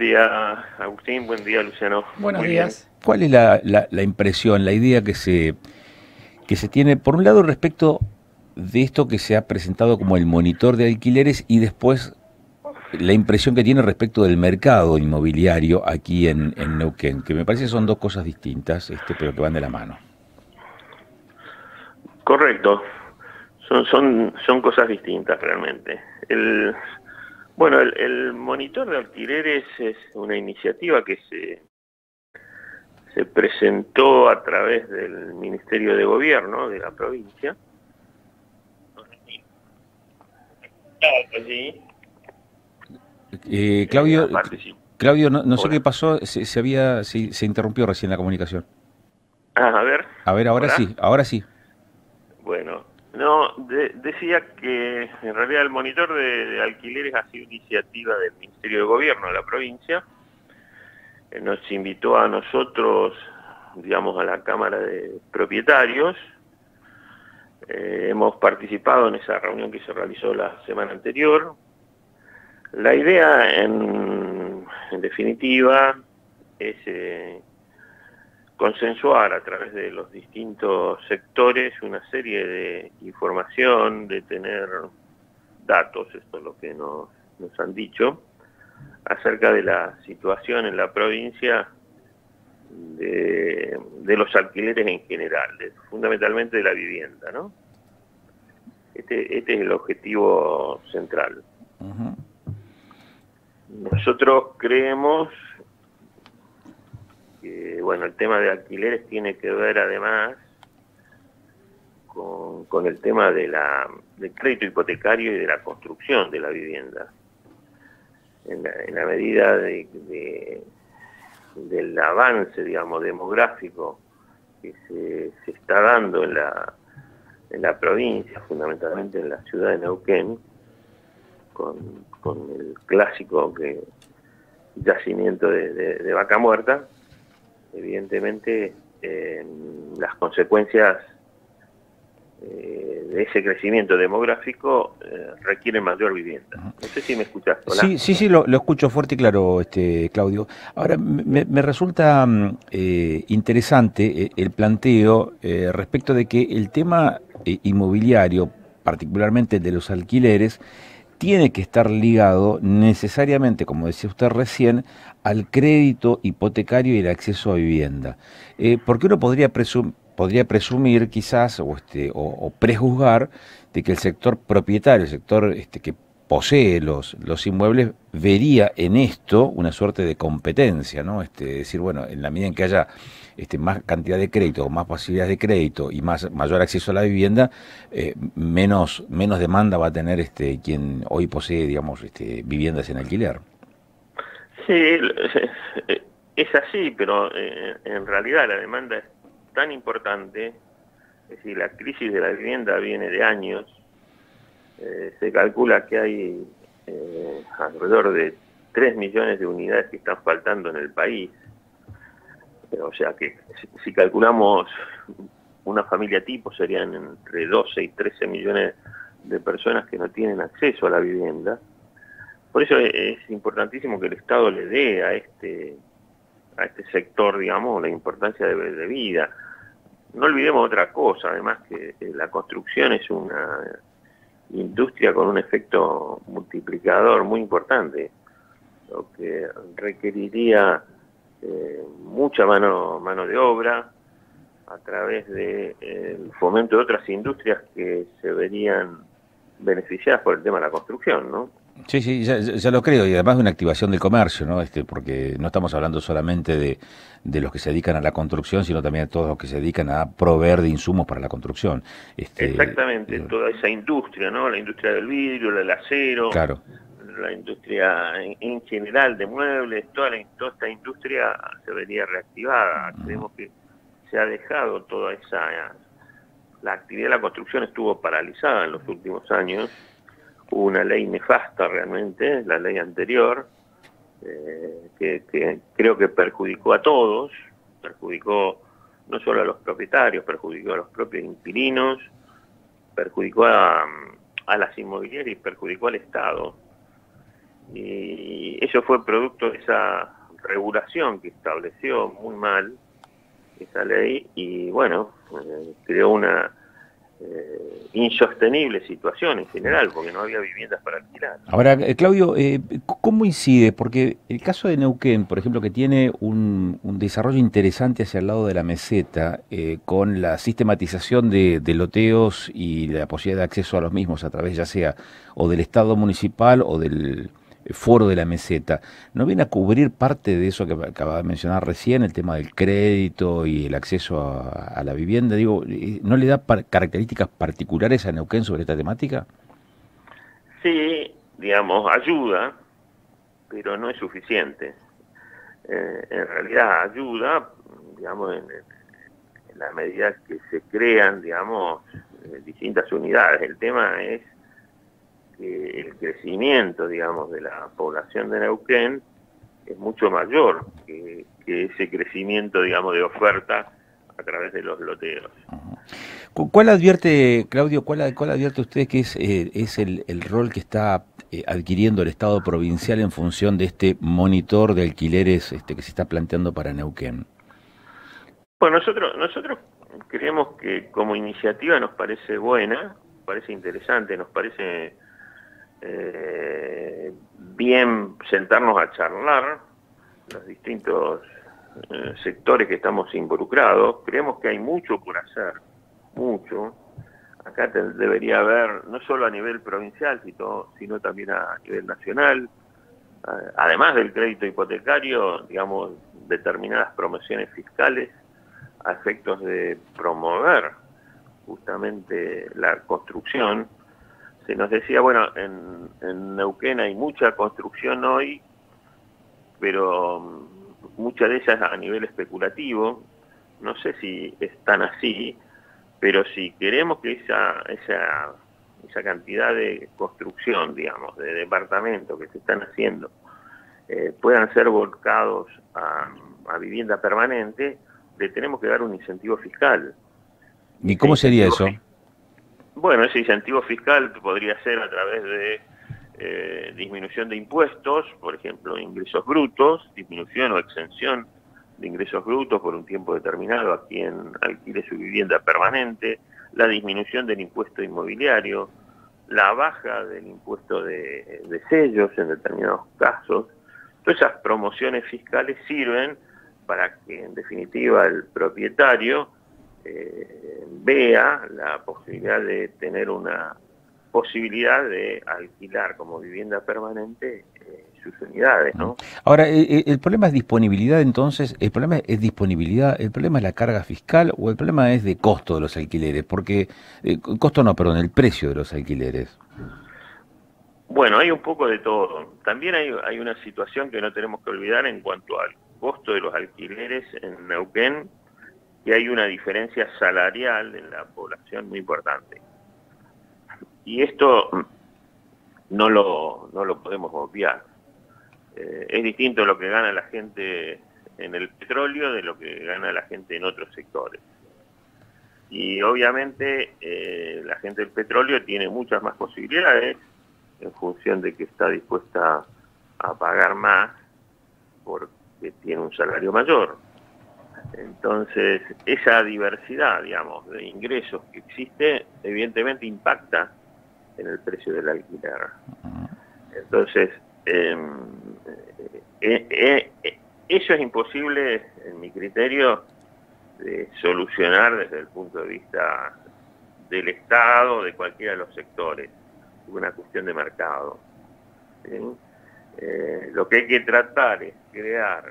día, Agustín. Buen día, Luciano. Buenos Muy bien. días. ¿Cuál es la impresión, la idea que se tiene, por un lado, respecto de esto que se ha presentado como el monitor de alquileres y después la impresión que tiene respecto del mercado inmobiliario aquí en Neuquén, que me parece que son dos cosas distintas, pero que van de la mano? Correcto. Son cosas distintas realmente. Bueno, el monitor de alquileres es una iniciativa que se presentó a través del Ministerio de Gobierno de la provincia. Allí, Claudio, participó. Claudio, no sé qué Hola. pasó, se interrumpió recién la comunicación. A ver. A ver, ahora Hola. sí, ahora sí. Bueno, no, decía que en realidad el monitor de alquileres ha sido iniciativa del Ministerio de Gobierno de la provincia. Nos invitó a nosotros, digamos, a la Cámara de Propietarios. Hemos participado en esa reunión que se realizó la semana anterior. La idea, en definitiva, es consensuar a través de los distintos sectores una serie de información, de tener datos, esto es lo que nos han dicho, acerca de la situación en la provincia de los alquileres en general, fundamentalmente de la vivienda, ¿no? Este es el objetivo central. Ujú. Nosotros creemos que, bueno, el tema de alquileres tiene que ver además con el tema del crédito hipotecario y de la construcción de la vivienda. En la medida del avance, digamos, demográfico que se está dando en la provincia, fundamentalmente en la ciudad de Neuquén, con el clásico yacimiento de Vaca Muerta, evidentemente las consecuencias de ese crecimiento demográfico requieren mayor vivienda. No sé si me escuchás. Hola. Sí, sí, sí, lo escucho fuerte y claro, Claudio. Ahora, me resulta interesante el planteo respecto de que el tema inmobiliario, particularmente el de los alquileres, tiene que estar ligado necesariamente, como decía usted recién, al crédito hipotecario y el acceso a vivienda. Porque uno podría presumir quizás o prejuzgar de que el sector propietario, el sector que posee los inmuebles, vería en esto una suerte de competencia, ¿no? Decir, bueno, en la medida en que haya más cantidad de crédito, más posibilidades de crédito y mayor acceso a la vivienda, menos demanda va a tener quien hoy posee, digamos, viviendas en alquiler. Sí, es así, pero en realidad la demanda es tan importante, es decir, la crisis de la vivienda viene de años. Se calcula que hay alrededor de 3 millones de unidades que están faltando en el país. O sea que si calculamos una familia tipo, serían entre 12 y 13 millones de personas que no tienen acceso a la vivienda. Por eso es importantísimo que el Estado le dé a este sector, digamos, la importancia de vida. No olvidemos otra cosa, además que la construcción es una industria con un efecto multiplicador muy importante, lo que requeriría mucha mano de obra a través del fomento de otras industrias que se verían beneficiadas por el tema de la construcción, ¿no? Sí, sí, ya lo creo, y además de una activación del comercio, ¿no? Porque no estamos hablando solamente de los que se dedican a la construcción, sino también de todos los que se dedican a proveer de insumos para la construcción. Exactamente, toda esa industria, ¿no? La industria del vidrio, del acero, Claro. la industria en general de muebles, toda esta industria se vería reactivada. Creemos que se ha dejado la actividad de la construcción estuvo paralizada en los últimos años. Hubo una ley nefasta realmente, la ley anterior, que creo que perjudicó a todos, perjudicó no solo a los propietarios, perjudicó a los propios inquilinos, perjudicó a las inmobiliarias y perjudicó al Estado. Y eso fue producto de esa regulación que estableció muy mal esa ley y bueno, creó una insostenible situación en general, porque no había viviendas para alquilar. Ahora, Claudio, ¿cómo incide? Porque el caso de Neuquén, por ejemplo, que tiene un desarrollo interesante hacia el lado de la meseta, con la sistematización de loteos y la posibilidad de acceso a los mismos a través ya sea o del Estado municipal o del foro de la meseta, ¿no viene a cubrir parte de eso que acaba de mencionar recién, el tema del crédito y el acceso a la vivienda? Digo, ¿no le da características particulares a Neuquén sobre esta temática? Sí, digamos, ayuda, pero no es suficiente. En realidad ayuda, digamos, en la medida que se crean, digamos, distintas unidades. El tema es que el crecimiento, digamos, de la población de Neuquén es mucho mayor que ese crecimiento, digamos, de oferta a través de los loteos. ¿Cuál advierte, Claudio, cuál advierte usted que es el rol que está adquiriendo el Estado provincial en función de este monitor de alquileres que se está planteando para Neuquén? Bueno, nosotros creemos que como iniciativa nos parece buena, nos parece interesante, nos parece bien sentarnos a charlar los distintos sectores que estamos involucrados. Creemos que hay mucho por hacer, mucho. Acá debería haber, no solo a nivel provincial, sino también a nivel nacional, además del crédito hipotecario, digamos, determinadas promociones fiscales a efectos de promover justamente la construcción. Se nos decía, bueno, en Neuquén hay mucha construcción hoy, pero muchas de ellas a nivel especulativo. No sé si están así, pero si queremos que esa cantidad de construcción, digamos, de departamentos que se están haciendo, puedan ser volcados a vivienda permanente, le tenemos que dar un incentivo fiscal. Y ¿Y ese cómo sería incentivo eso? Bueno, ese incentivo fiscal podría ser a través de disminución de impuestos, por ejemplo, ingresos brutos, disminución o exención de ingresos brutos por un tiempo determinado a quien alquile su vivienda permanente, la disminución del impuesto inmobiliario, la baja del impuesto de sellos en determinados casos. Todas esas promociones fiscales sirven para que, en definitiva, el propietario vea la posibilidad de tener una posibilidad de alquilar como vivienda permanente sus unidades, ¿no? Ahora, el problema es disponibilidad, entonces, el problema es disponibilidad, el problema es la carga fiscal o el problema es de costo de los alquileres, porque, costo no, perdón, el precio de los alquileres. Bueno, hay un poco de todo. También hay una situación que no tenemos que olvidar en cuanto al costo de los alquileres en Neuquén, que hay una diferencia salarial en la población muy importante. Y esto no lo podemos obviar. Es distinto lo que gana la gente en el petróleo de lo que gana la gente en otros sectores. Y obviamente la gente del petróleo tiene muchas más posibilidades en función de que está dispuesta a pagar más porque tiene un salario mayor. Entonces, esa diversidad, digamos, de ingresos que existe, evidentemente impacta en el precio del alquiler. Entonces, eso es imposible, en mi criterio, de solucionar desde el punto de vista del Estado, de cualquiera de los sectores. Es una cuestión de mercado. ¿Sí? Lo que hay que tratar es crear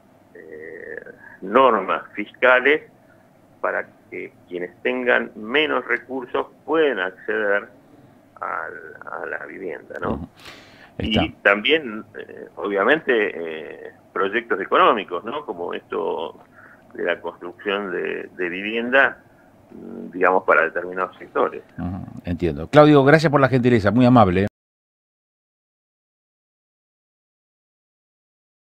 normas fiscales para que quienes tengan menos recursos puedan acceder a la vivienda, ¿no? Está. Y también, obviamente, proyectos económicos, ¿no? Como esto de la construcción de vivienda, digamos, para determinados sectores. Entiendo. Claudio, gracias por la gentileza, muy amable.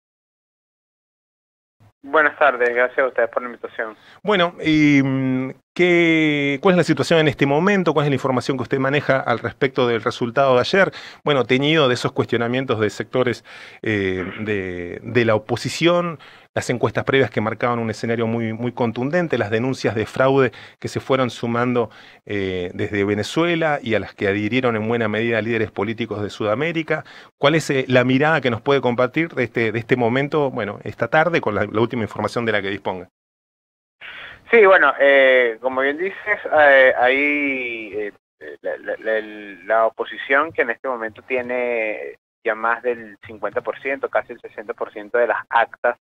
Buenas tardes, gracias a ustedes por la invitación. Bueno, ¿Cuál es la situación en este momento? ¿Cuál es la información que usted maneja al respecto del resultado de ayer? Bueno, teñido de esos cuestionamientos de sectores de la oposición, las encuestas previas que marcaban un escenario muy contundente, las denuncias de fraude que se fueron sumando desde Venezuela y a las que adhirieron en buena medida líderes políticos de Sudamérica. ¿Cuál es la mirada que nos puede compartir de este momento, bueno, esta tarde, con la última información de la que disponga? Sí, bueno, como bien dices, hay la oposición que en este momento tiene ya más del 50%, casi el 60% de las actas,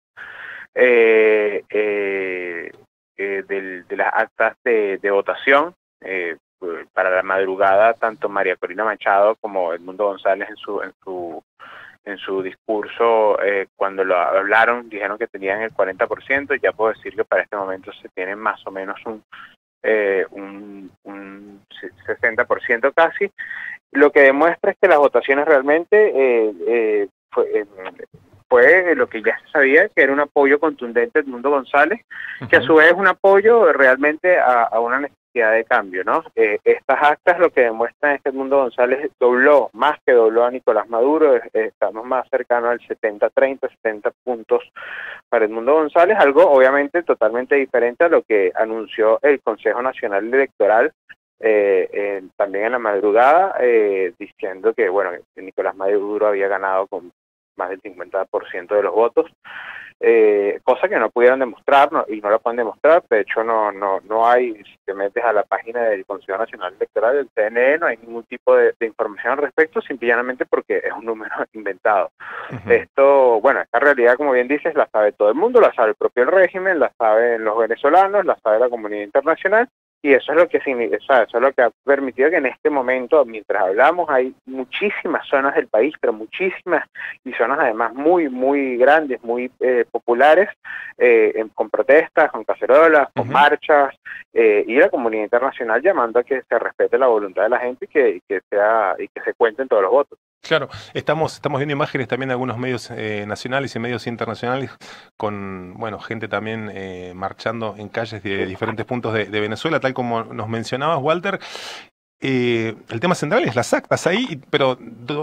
de las actas de votación. Para la madrugada, tanto María Corina Machado como Edmundo González en su discurso, cuando lo hablaron, dijeron que tenían el 40%. Ya puedo decir que para este momento se tiene más o menos un 60% casi, lo que demuestra es que las votaciones realmente fue lo que ya se sabía, que era un apoyo contundente de Edmundo González, que a su vez es un apoyo realmente a una necesidad de cambio, ¿no? Estas actas lo que demuestran es que Edmundo González más que dobló a Nicolás Maduro. Estamos más cercanos al 70-30, 70 puntos para Edmundo González, algo obviamente totalmente diferente a lo que anunció el Consejo Nacional Electoral también en la madrugada, diciendo que, bueno, que Nicolás Maduro había ganado con más del 50% de los votos, cosa que no pudieron demostrar, y no lo pueden demostrar. De hecho, no hay, si te metes a la página del Consejo Nacional Electoral, del CNE, no hay ningún tipo de información al respecto, simplemente porque es un número inventado. Esto, bueno, esta realidad, como bien dices, la sabe todo el mundo, la sabe el propio régimen, la saben los venezolanos, la sabe la comunidad internacional. Y eso es lo que significa, eso es lo que ha permitido que en este momento, mientras hablamos, hay muchísimas zonas del país, pero muchísimas, y zonas además muy grandes, muy populares, con protestas, con cacerolas, con marchas, y la comunidad internacional llamando a que se respete la voluntad de la gente y que se cuenten todos los votos. Claro, estamos viendo imágenes también de algunos medios nacionales y medios internacionales con, bueno, gente también marchando en calles de diferentes puntos de Venezuela, tal como nos mencionabas, Walter. El tema central es las actas ahí, pero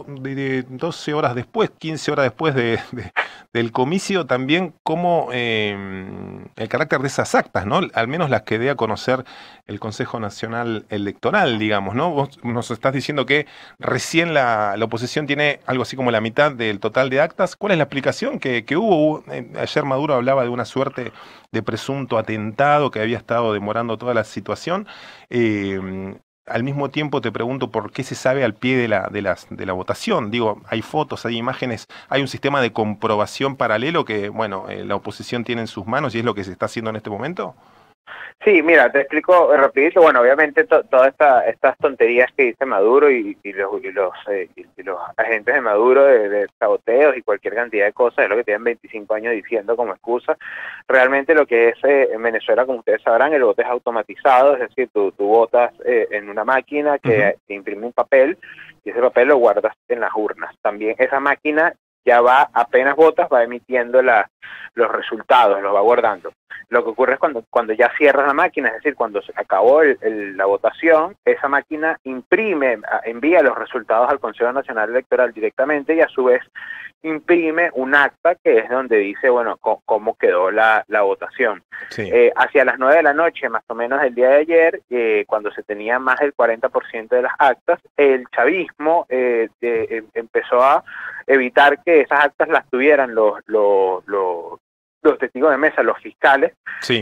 12 horas después, 15 horas después del comicio, también como el carácter de esas actas, ¿no? Al menos las que dé a conocer el Consejo Nacional Electoral, digamos, ¿no? Vos nos estás diciendo que recién la oposición tiene algo así como la mitad del total de actas. ¿Cuál es la explicación que hubo? Ayer Maduro hablaba de una suerte de presunto atentado que había estado demorando toda la situación. Al mismo tiempo te pregunto por qué se sabe al pie de la votación. Digo, hay fotos, hay imágenes, hay un sistema de comprobación paralelo que, bueno, la oposición tiene en sus manos y es lo que se está haciendo en este momento. Sí, mira, te explico rapidito. Bueno, obviamente todas estas tonterías que dice Maduro y los agentes de Maduro de saboteos y cualquier cantidad de cosas, es lo que tienen 25 años diciendo como excusa. Realmente lo que es en Venezuela, como ustedes sabrán, el voto es automatizado, es decir, tú votas en una máquina que te imprime un papel y ese papel lo guardas en las urnas. También esa máquina ya apenas votas, va emitiendo los resultados, los va guardando. Lo que ocurre es cuando ya cierras la máquina, es decir, cuando se acabó la votación, esa máquina envía los resultados al Consejo Nacional Electoral directamente y a su vez imprime un acta que es donde dice, bueno, cómo quedó la votación. Sí. Hacia las 9 de la noche, más o menos del día de ayer, cuando se tenía más del 40% de las actas, el chavismo empezó a evitar que esas actas las tuvieran los testigos de mesa, los fiscales. Sí.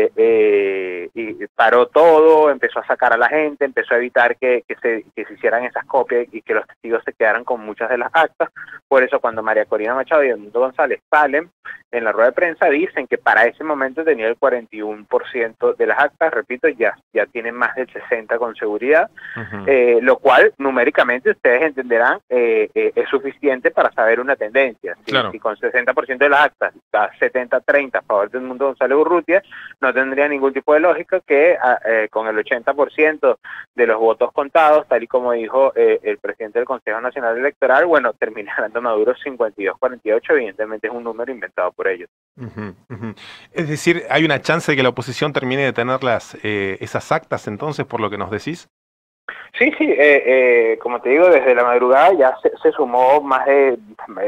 Y paró todo, empezó a sacar a la gente, empezó a evitar que se hicieran esas copias y que los testigos se quedaran con muchas de las actas. Por eso cuando María Corina Machado y Edmundo González salen en la rueda de prensa, dicen que para ese momento tenía el 41% de las actas, repito, ya tienen más del 60% con seguridad, lo cual numéricamente ustedes entenderán es suficiente para saber una tendencia. Si con 60% de las actas da 70-30 a favor de Edmundo González Urrutia, no tendría ningún tipo de lógica que con el 80% de los votos contados, tal y como dijo el presidente del Consejo Nacional Electoral, bueno, termine ganando Maduro 52-48, evidentemente es un número inventado por ellos. Ujú, ujú. Es decir, ¿hay una chance de que la oposición termine de tener esas actas entonces, por lo que nos decís? Sí, sí, como te digo, desde la madrugada ya se sumó más de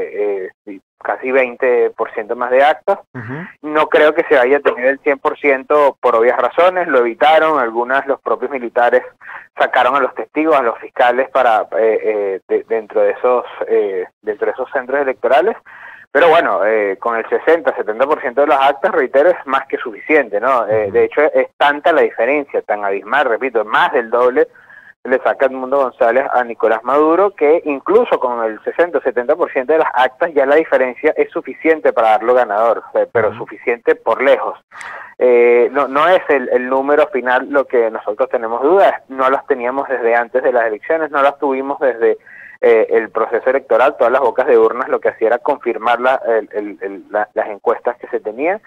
casi 20% más de actas. Ujú. No creo que se vaya a tener el 100% por obvias razones, lo evitaron, los propios militares sacaron a los testigos, a los fiscales para dentro de esos centros electorales. Pero bueno, con el 60-70% de las actas, reitero, es más que suficiente, ¿no? De hecho, es tanta la diferencia, tan abismal, repito, más del doble le saca Edmundo González a Nicolás Maduro, que incluso con el 60-70% de las actas ya la diferencia es suficiente para darlo ganador, pero suficiente por lejos. No es el número final lo que nosotros tenemos dudas, no las teníamos desde antes de las elecciones, no las tuvimos desde el proceso electoral, todas las bocas de urnas lo que hacía era confirmar las encuestas que se tenían.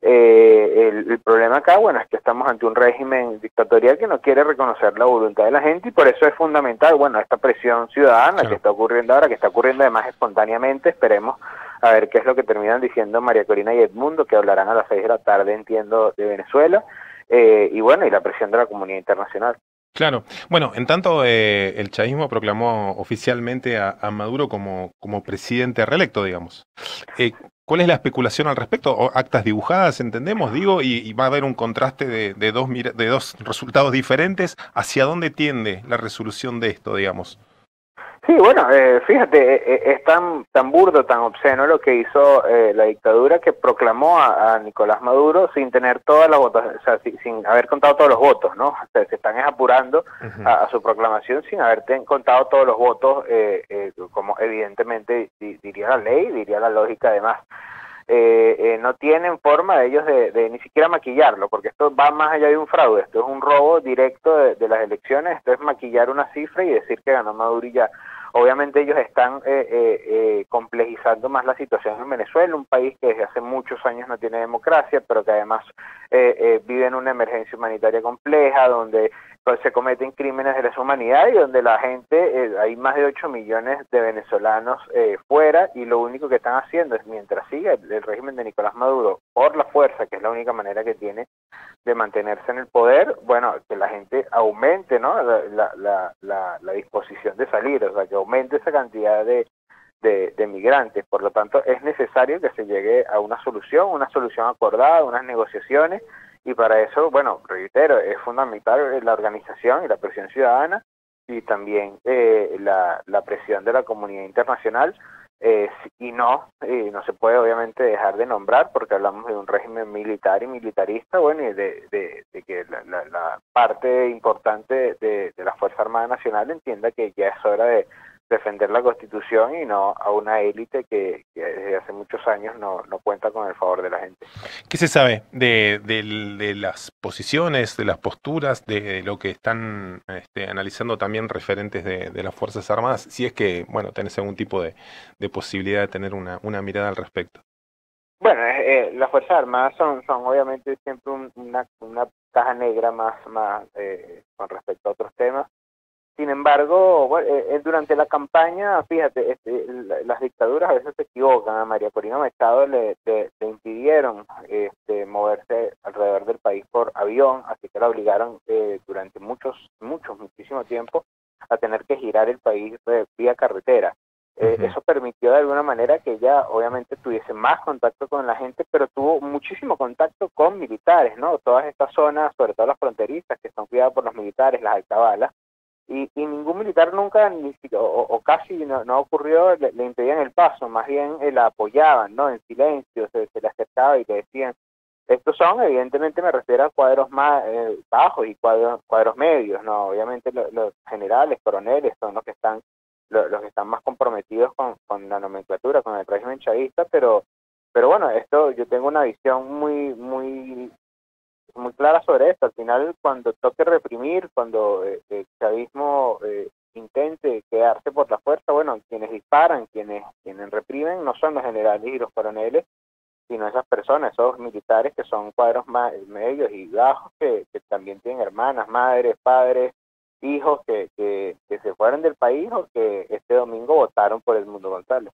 El problema acá, bueno, es que estamos ante un régimen dictatorial que no quiere reconocer la voluntad de la gente y por eso es fundamental, bueno, esta presión ciudadana que está ocurriendo ahora, que está ocurriendo además espontáneamente. Esperemos a ver qué es lo que terminan diciendo María Corina y Edmundo, que hablarán a las 6 de la tarde, entiendo, de Venezuela, y bueno, y la presión de la comunidad internacional. Claro. Bueno, en tanto el chavismo proclamó oficialmente a Maduro como presidente reelecto, digamos. ¿Cuál es la especulación al respecto? ¿O actas dibujadas, entendemos, digo, y va a haber un contraste de dos resultados diferentes? ¿Hacia dónde tiende la resolución de esto, digamos? Sí, bueno, fíjate, es tan burdo, tan obsceno lo que hizo la dictadura, que proclamó a Nicolás Maduro sin tener todas las votos, o sea, sin haber contado todos los votos, ¿no? O sea, se están apurando a su proclamación sin haber contado todos los votos, como evidentemente diría la ley, diría la lógica además. No tienen forma de ellos de ni siquiera maquillarlo, porque esto va más allá de un fraude, esto es un robo directo de las elecciones, esto es maquillar una cifra y decir que ganó Maduro y ya. Obviamente ellos están complejizando más la situación en Venezuela, un país que desde hace muchos años no tiene democracia, pero que además vive en una emergencia humanitaria compleja, donde se cometen crímenes de lesa humanidad y donde la gente, hay más de 8 millones de venezolanos fuera, y lo único que están haciendo es, mientras siga el régimen de Nicolás Maduro por la fuerza, que es la única manera que tiene de mantenerse en el poder, bueno, que la gente aumente, ¿no?, la disposición de salir, o sea, que aumente esa cantidad de migrantes. Por lo tanto, es necesario que se llegue a una solución acordada, unas negociaciones, y para eso, bueno, reitero, es fundamental la organización y la presión ciudadana y también la presión de la comunidad internacional, y no se puede obviamente dejar de nombrar, porque hablamos de un régimen militar y militarista, bueno, y de que la parte importante de la Fuerza Armada Nacional entienda que ya es hora de defender la Constitución y no a una élite que desde hace muchos años no cuenta con el favor de la gente. ¿Qué se sabe de las posiciones, de las posturas, de lo que están analizando también referentes de las Fuerzas Armadas? Si es que, bueno, tenés algún tipo de posibilidad de tener una mirada al respecto. Bueno, las Fuerzas Armadas son obviamente siempre una caja negra más con respecto a otros temas. Sin embargo, bueno, durante la campaña, fíjate, las dictaduras a veces se equivocan. A María Corina Machado le impidieron moverse alrededor del país por avión, así que la obligaron durante muchísimo tiempo a tener que girar el país vía carretera. Eso permitió de alguna manera que ella obviamente tuviese más contacto con la gente, pero tuvo muchísimo contacto con militares, ¿no? Todas estas zonas, sobre todo las fronterizas, que están cuidadas por los militares, las alcabalas, y ningún militar nunca, o casi no ocurrió, le impedían el paso, más bien la apoyaban, ¿no? En silencio, se le acercaba y le decían. Estos son, evidentemente me refiero a cuadros más bajos y cuadros medios, ¿no? Obviamente los generales, coroneles son los que están más comprometidos con la nomenclatura, con el régimen chavista, pero bueno, esto yo tengo una visión muy clara sobre esto. Al final, cuando toque reprimir, cuando el chavismo intente quedarse por la fuerza, bueno, quienes disparan, quienes reprimen no son los generales y los coroneles, sino esas personas, esos militares que son cuadros medios y bajos, que también tienen hermanas, madres, padres, hijos que se fueron del país o que este domingo votaron por Edmundo González.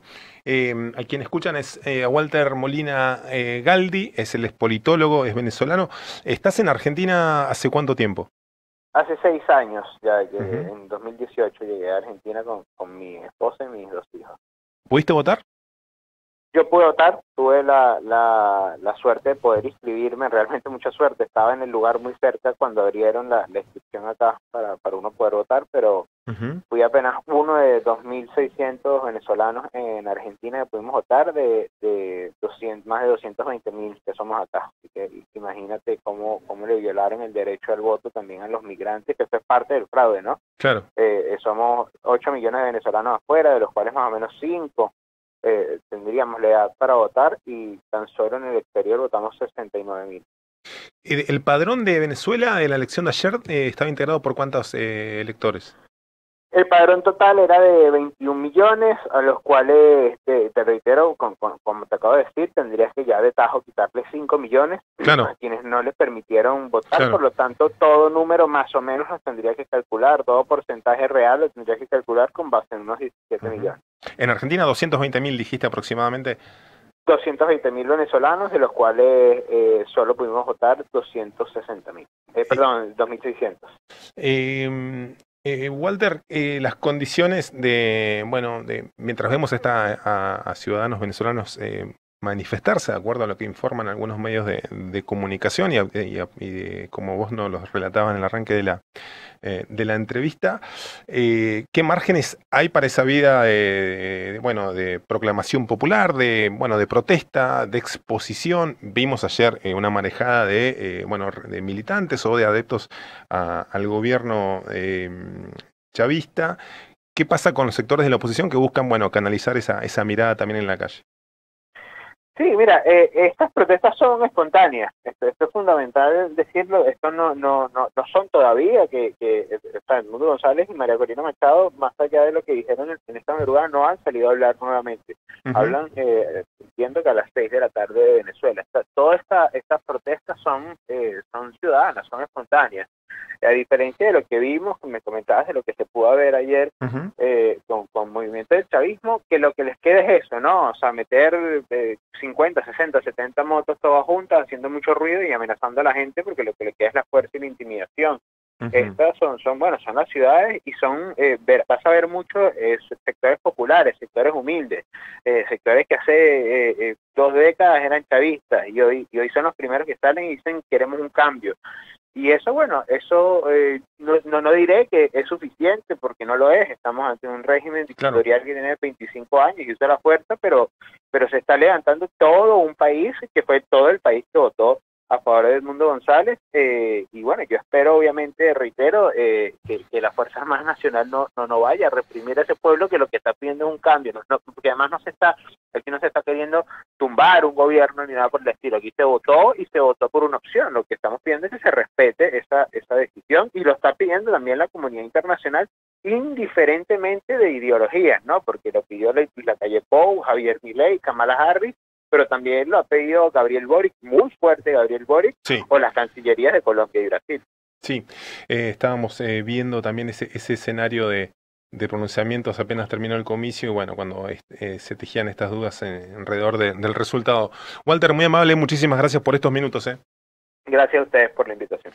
A quien escuchan es a Walter Molina Galdi, es el politólogo, es venezolano. ¿Estás en Argentina hace cuánto tiempo? Hace 6 años, ya en 2018 llegué a Argentina con mi esposa y mis 2 hijos. ¿Pudiste votar? Yo pude votar, tuve la suerte de poder inscribirme, realmente mucha suerte, estaba en el lugar muy cerca cuando abrieron la inscripción acá para uno poder votar, pero fui apenas uno de 2.600 venezolanos en Argentina que pudimos votar de más de 220.000 que somos acá, así que imagínate cómo le violaron el derecho al voto también a los migrantes, que eso es parte del fraude, ¿no? Claro. Somos 8 millones de venezolanos afuera, de los cuales más o menos 5 tendríamos la edad para votar y tan solo en el exterior votamos 69.000. ¿El padrón de Venezuela de la elección de ayer estaba integrado por cuántos electores? El padrón total era de 21 millones, a los cuales, te reitero, como te acabo de decir, tendrías que ya de tajo quitarle 5 millones a quienes no les permitieron votar, claro. Por lo tanto, todo número más o menos los tendría que calcular, todo porcentaje real lo tendría que calcular con base en unos 17 millones. En Argentina 220.000 dijiste aproximadamente. 220.000 venezolanos, de los cuales solo pudimos votar 260.000. Perdón, 2.600. Walter, las condiciones mientras vemos a ciudadanos venezolanos manifestarse de acuerdo a lo que informan algunos medios de comunicación y como vos nos los relatabas en el arranque de la entrevista, ¿qué márgenes hay para esa vida de proclamación popular, de protesta, de exposición? Vimos ayer una marejada de militantes o de adeptos al gobierno chavista. ¿Qué pasa con los sectores de la oposición que buscan canalizar esa mirada también en la calle? Sí, mira, estas protestas son espontáneas. Esto es fundamental decirlo. Esto no son todavía que Edmundo González y María Corina Machado, más allá de lo que dijeron en esta madrugada, no han salido a hablar nuevamente. Hablan, entiendo que a las 6 de la tarde de Venezuela. Todas estas protestas son ciudadanas, son espontáneas. A diferencia de lo que vimos, me comentabas de lo que se pudo ver ayer con movimiento del chavismo, que lo que les queda es eso, ¿no? O sea, meter 50, 60, 70 motos todas juntas, haciendo mucho ruido y amenazando a la gente, porque lo que le queda es la fuerza y la intimidación. Estas son las ciudades y vas a ver mucho sectores populares, sectores humildes, sectores que hace 2 décadas eran chavistas y hoy son los primeros que salen y dicen queremos un cambio. Y eso, no diré que es suficiente, porque no lo es. Estamos ante un régimen dictatorial que tiene 25 años y usa la fuerza, pero se está levantando todo un país, que fue todo el país que votó a favor de Edmundo González, yo espero, obviamente, reitero, que la Fuerza Armada Nacional no vaya a reprimir a ese pueblo, que lo que está pidiendo es un cambio, porque además aquí no se está queriendo tumbar un gobierno ni nada por el estilo. Aquí se votó y se votó por una opción. Lo que estamos pidiendo es que se respete esa decisión, y lo está pidiendo también la comunidad internacional, indiferentemente de ideologías, ¿no? Porque lo pidió la calle Pou, Javier Milei, Kamala Harris, pero también lo ha pedido Gabriel Boric, muy fuerte Gabriel Boric, sí, o las cancillerías de Colombia y Brasil. Sí, estábamos viendo también ese escenario de pronunciamientos apenas terminó el comicio y cuando se tejían estas dudas alrededor del resultado. Walter, muy amable, muchísimas gracias por estos minutos. Gracias a ustedes por la invitación.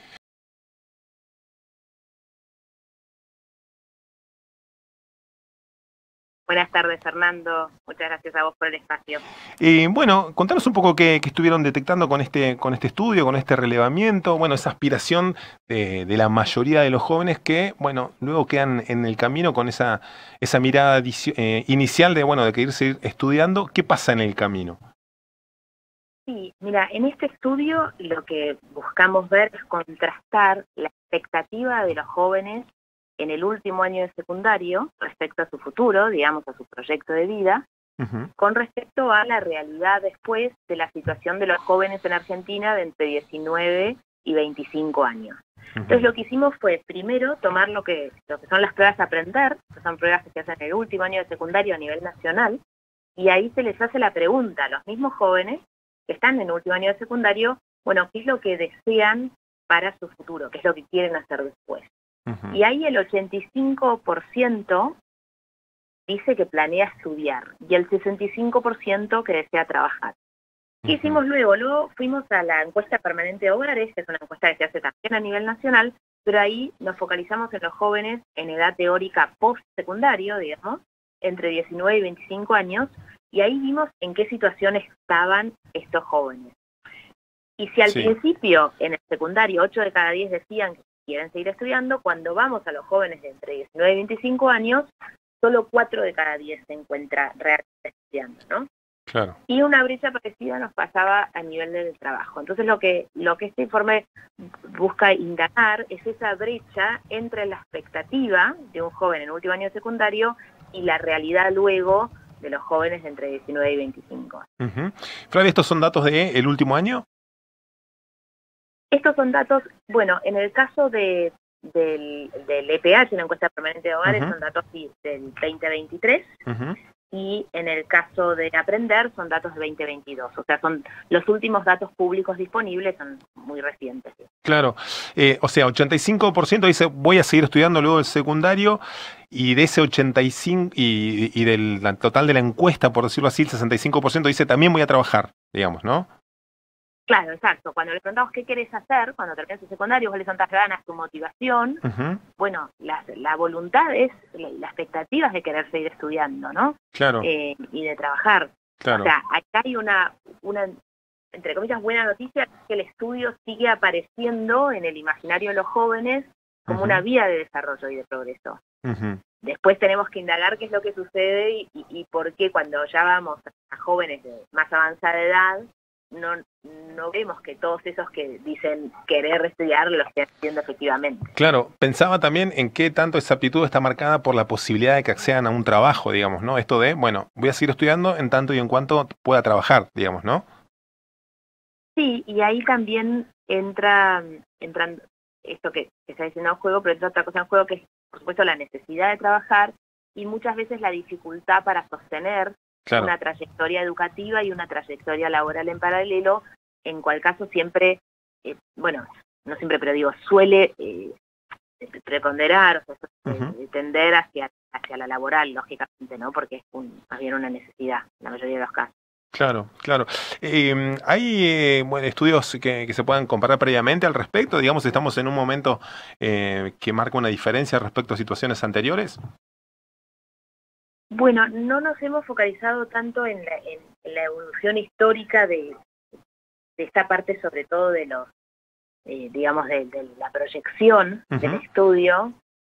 Buenas tardes, Fernando. Muchas gracias a vos por el espacio. Contanos un poco qué estuvieron detectando con este estudio, con este relevamiento, esa aspiración de la mayoría de los jóvenes que, luego quedan en el camino con esa mirada inicial de que irse estudiando. ¿Qué pasa en el camino? Sí, mira, en este estudio lo que buscamos ver es contrastar la expectativa de los jóvenes en el último año de secundario respecto a su futuro, digamos, a su proyecto de vida, con respecto a la realidad después de la situación de los jóvenes en Argentina de entre 19 y 25 años. Entonces lo que hicimos fue primero tomar lo que son las pruebas a aprender, que son pruebas que se hacen en el último año de secundario a nivel nacional, y ahí se les hace la pregunta a los mismos jóvenes que están en último año de secundario, bueno, ¿qué es lo que desean para su futuro? ¿Qué es lo que quieren hacer después? Y ahí el 85% dice que planea estudiar y el 65% que desea trabajar. ¿Qué hicimos luego? Luego fuimos a la encuesta permanente de hogares, que es una encuesta que se hace también a nivel nacional, pero ahí nos focalizamos en los jóvenes en edad teórica post-secundario, digamos, entre 19 y 25 años, y ahí vimos en qué situaciones estaban estos jóvenes. Y si al principio, en el secundario, 8 de cada 10 decían que quieren seguir estudiando, cuando vamos a los jóvenes de entre 19 y 25 años, solo 4 de cada 10 se encuentra realmente estudiando, ¿no? Claro. Y una brecha parecida nos pasaba a nivel del trabajo. Entonces lo que este informe busca indagar es esa brecha entre la expectativa de un joven en último año de secundario y la realidad luego de los jóvenes entre 19 y 25. Flavia, ¿estos son datos del último año? Estos son datos, bueno, en el caso del EPH, la encuesta permanente de hogares, son datos del 2023, y en el caso de Aprender son datos de 2022, o sea, son los últimos datos públicos disponibles, son muy recientes. Claro, o sea, 85% dice voy a seguir estudiando luego del secundario, y de ese 85% y del total de la encuesta, por decirlo así, el 65% dice también voy a trabajar, digamos, ¿no? Claro, exacto. Cuando le preguntamos qué querés hacer cuando termines el secundario, cuáles son tus ganas, tu motivación, bueno, la voluntad es, la expectativa es de querer seguir estudiando, ¿no? Claro. Y de trabajar. Claro. O sea, acá hay una, entre comillas, buena noticia, que el estudio sigue apareciendo en el imaginario de los jóvenes como una vía de desarrollo y de progreso. Después tenemos que indagar qué es lo que sucede y por qué cuando ya vamos a jóvenes de más avanzada edad, no vemos que todos esos que dicen querer estudiar lo estén haciendo efectivamente. Claro, pensaba también en qué tanto esa aptitud está marcada por la posibilidad de que accedan a un trabajo, digamos, ¿no? Esto de, bueno, voy a seguir estudiando en tanto y en cuanto pueda trabajar, digamos, ¿no? Sí, y ahí también entran esto que se está diciendo en juego, pero entra otra cosa en juego que es, por supuesto, la necesidad de trabajar y muchas veces la dificultad para sostener una trayectoria educativa y una trayectoria laboral en paralelo, en cual caso siempre, bueno, no siempre, pero digo, suele preponderar, o sea, tender hacia la laboral, lógicamente, ¿no? Porque es más bien una necesidad, la mayoría de los casos. Claro, claro. ¿Hay bueno, estudios que se puedan comparar previamente al respecto? Digamos, estamos en un momento que marca una diferencia respecto a situaciones anteriores. Bueno, no nos hemos focalizado tanto en la evolución histórica de esta parte, sobre todo de los, digamos, de la proyección del estudio.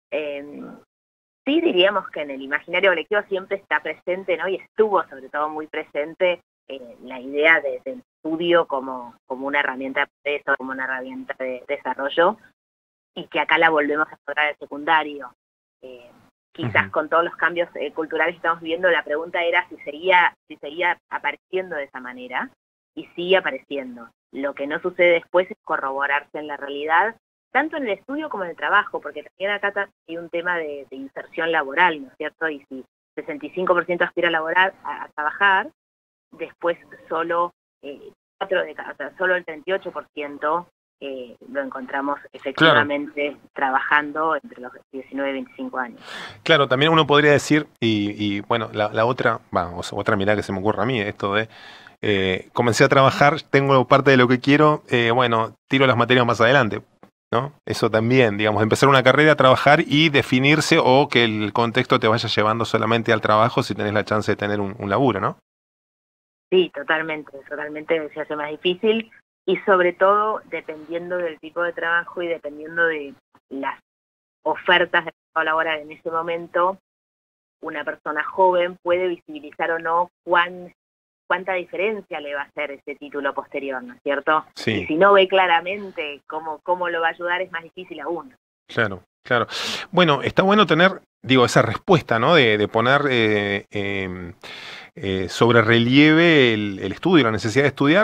Sí diríamos que en el imaginario colectivo siempre está presente, ¿no? Y estuvo sobre todo muy presente la idea del estudio como una herramienta de progreso, como una herramienta de desarrollo, y que acá la volvemos a encontrar en el secundario. Quizás con todos los cambios culturales que estamos viviendo, la pregunta era si seguía apareciendo de esa manera, y sigue apareciendo. Lo que no sucede después es corroborarse en la realidad, tanto en el estudio como en el trabajo, porque también acá hay un tema de inserción laboral, ¿no es cierto? Y si 65% aspira a trabajar, después solo 4 de cada, o sea, solo el 38% lo encontramos efectivamente trabajando entre los 19 y 25 años. Claro, también uno podría decir, y bueno, la otra, otra mirada que se me ocurre a mí, esto de comencé a trabajar, tengo parte de lo que quiero, bueno, tiro las materias más adelante, ¿no? Eso también, digamos, empezar una carrera, trabajar y definirse, o que el contexto te vaya llevando solamente al trabajo si tenés la chance de tener un laburo, ¿no? Sí, totalmente se hace más difícil. Y sobre todo, dependiendo del tipo de trabajo y dependiendo de las ofertas de mercado laboral en ese momento, una persona joven puede visibilizar o no cuánta diferencia le va a hacer ese título posterior, ¿no es cierto? Sí. Y si no ve claramente cómo lo va a ayudar, es más difícil aún. Claro, claro. Bueno, está bueno tener, digo, esa respuesta, ¿no? De poner sobre relieve el estudio, la necesidad de estudiar.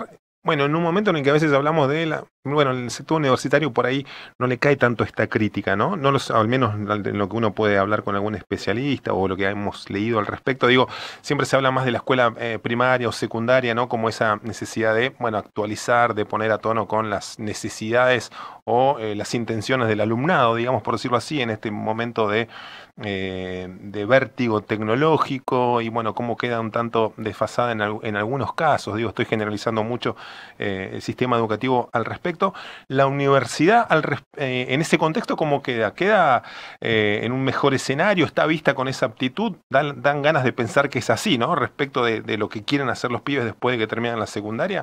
Bueno, en un momento en el que a veces hablamos de bueno, el sector universitario por ahí no le cae tanto esta crítica, ¿no? No los, al menos en lo que uno puede hablar con algún especialista o lo que hemos leído al respecto. Digo, siempre se habla más de la escuela primaria o secundaria, ¿no? Como esa necesidad de, bueno, actualizar, de poner a tono con las necesidades o las intenciones del alumnado, digamos, por decirlo así, en este momento de vértigo tecnológico y, bueno, cómo queda un tanto desfasada en algunos casos. Digo, estoy generalizando mucho el sistema educativo al respecto. La universidad en ese contexto, ¿cómo queda? ¿Queda en un mejor escenario? ¿Está vista con esa aptitud? Dan ganas de pensar que es así, ¿no? Respecto de lo que quieren hacer los pibes después de que terminan la secundaria.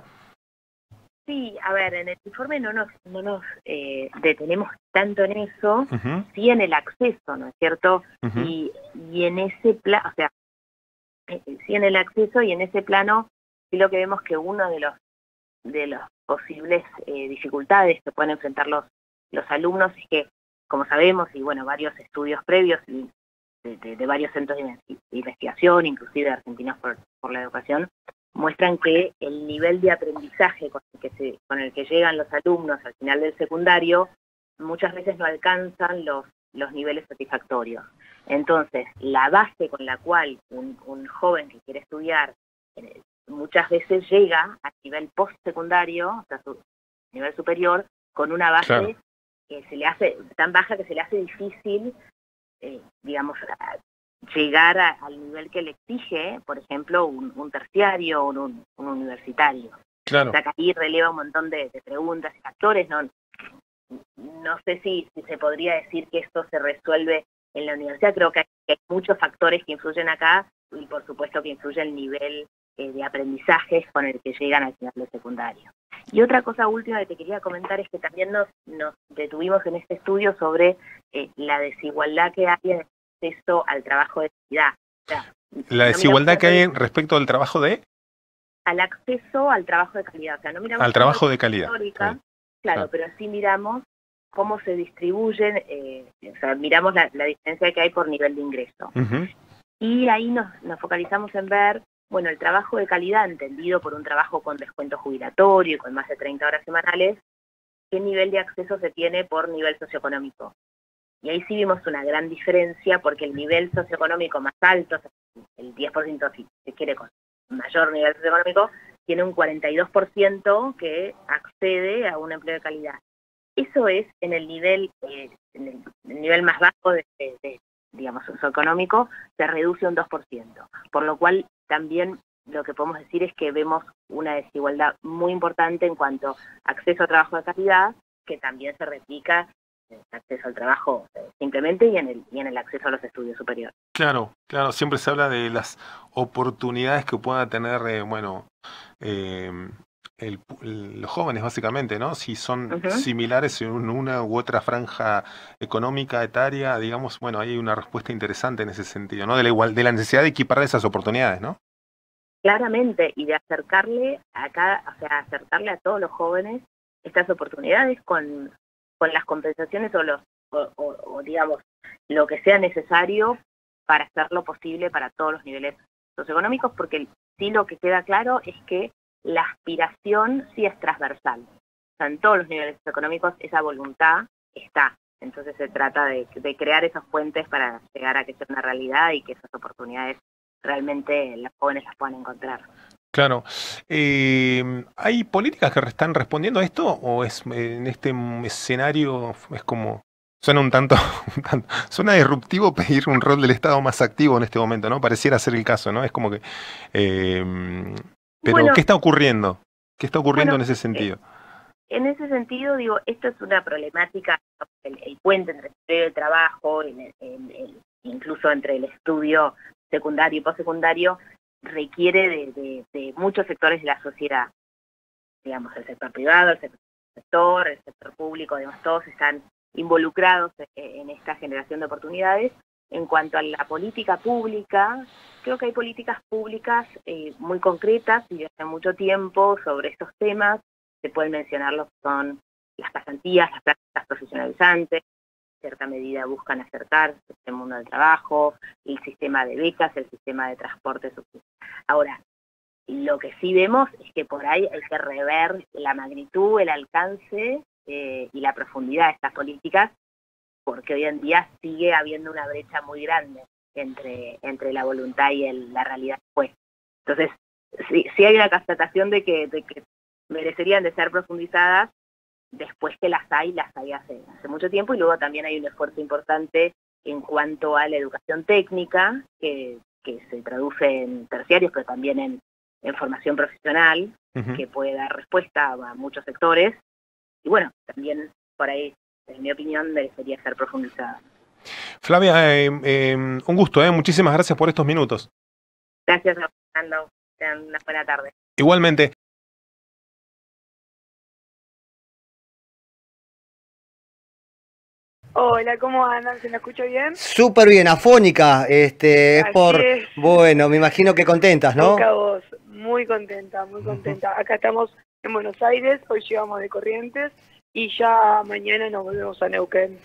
Sí, a ver, en el informe no nos detenemos tanto en eso, Ujú, sí en el acceso, ¿no es cierto? ujú. Y en ese plano, o sea, sí en el acceso y en ese plano, sí lo que vemos que uno de los posibles dificultades que pueden enfrentar los alumnos es que, como sabemos, y bueno, varios estudios previos y de varios centros de investigación, inclusive argentinos por la educación, muestran que el nivel de aprendizaje con el que llegan los alumnos al final del secundario muchas veces no alcanzan los niveles satisfactorios. Entonces, la base con la cual un joven que quiere estudiar muchas veces llega a nivel postsecundario, o sea, su nivel superior, con una base Claro. que se le hace tan baja que se le hace difícil, digamos, llegar al nivel que le exige, por ejemplo, un terciario o un universitario. Claro. O sea, que ahí releva un montón de preguntas y factores. No sé si se podría decir que esto se resuelve en la universidad. Creo que hay muchos factores que influyen acá y por supuesto que influye el nivel de aprendizajes con el que llegan al final del secundario. Y otra cosa última que te quería comentar es que también nos detuvimos en este estudio sobre la desigualdad que hay en el acceso al trabajo de calidad. O sea, La no miramos desigualdad que hay respecto al trabajo al acceso al trabajo de calidad. O sea, no miramos al tanto trabajo la de calidad. Está histórica, bien. claro, Claro. pero sí miramos cómo se distribuyen, o sea, miramos la diferencia que hay por nivel de ingreso. Ujú. Y ahí nos focalizamos en ver, bueno, el trabajo de calidad, entendido por un trabajo con descuento jubilatorio y con más de 30 horas semanales, qué nivel de acceso se tiene por nivel socioeconómico. Y ahí sí vimos una gran diferencia porque el nivel socioeconómico más alto, el 10% si se quiere con mayor nivel socioeconómico, tiene un 42% que accede a un empleo de calidad. Eso es en el nivel más bajo digamos, socioeconómico, se reduce un 2%. Por lo cual también lo que podemos decir es que vemos una desigualdad muy importante en cuanto a acceso a trabajo de calidad, que también se replica en el acceso al trabajo simplemente y en el acceso a los estudios superiores. Claro, claro, siempre se habla de las oportunidades que pueda tener, bueno, eh, los jóvenes básicamente, ¿no? Si son Uh-huh. similares en una u otra franja económica, etaria, digamos, bueno, ahí hay una respuesta interesante en ese sentido, ¿no? De la necesidad de equiparar esas oportunidades, ¿no? Claramente, y de acercarle acercarle a todos los jóvenes estas oportunidades con las compensaciones o digamos, lo que sea necesario para hacerlo posible para todos los niveles socioeconómicos, porque sí lo que queda claro es que la aspiración sí es transversal. O sea, en todos los niveles socioeconómicos esa voluntad está. Entonces se trata de crear esos puentes para llegar a que sea una realidad y que esas oportunidades realmente los jóvenes las puedan encontrar. Claro. ¿Hay políticas que están respondiendo a esto o es en este escenario es como suena suena disruptivo pedir un rol del Estado más activo en este momento, ¿no? Pareciera ser el caso, ¿no? Es como que pero Bueno, ¿qué está ocurriendo? ¿Qué está ocurriendo bueno, en ese sentido? En ese sentido, digo, esto es una problemática, el puente entre el estudio y el trabajo, incluso entre el estudio secundario y postsecundario, requiere de muchos sectores de la sociedad, digamos, el sector privado, el sector público, digamos, todos están involucrados en esta generación de oportunidades. En cuanto a la política pública, creo que hay políticas públicas muy concretas y desde hace mucho tiempo sobre estos temas. Se pueden mencionar lo que son las pasantías, las prácticas profesionalizantes, en cierta medida buscan acercarse al mundo del trabajo, el sistema de becas, el sistema de transporte. Ahora, Lo que sí vemos es que por ahí hay que rever la magnitud, el alcance y la profundidad de estas políticas, porque hoy en día sigue habiendo una brecha muy grande entre la voluntad y la realidad después. Entonces, sí hay una constatación de que merecerían de ser profundizadas, después que las hay hace mucho tiempo, y luego también hay un esfuerzo importante en cuanto a la educación técnica, que se traduce en terciarios, pero también en formación profesional, que puede dar respuesta a muchos sectores, y bueno, también por ahí, en mi opinión, merecería ser profundizada. Flavia, un gusto, muchísimas gracias por estos minutos. Gracias, Fernando. Tengan una buena tarde. Igualmente. Hola, ¿cómo andan? ¿Se me escucha bien? Súper bien, afónica, bueno, me imagino que contentas, ¿no? Toca vos, muy contenta, muy contenta. Acá estamos en Buenos Aires, hoy llegamos de Corrientes y ya mañana nos volvemos a Neuquén.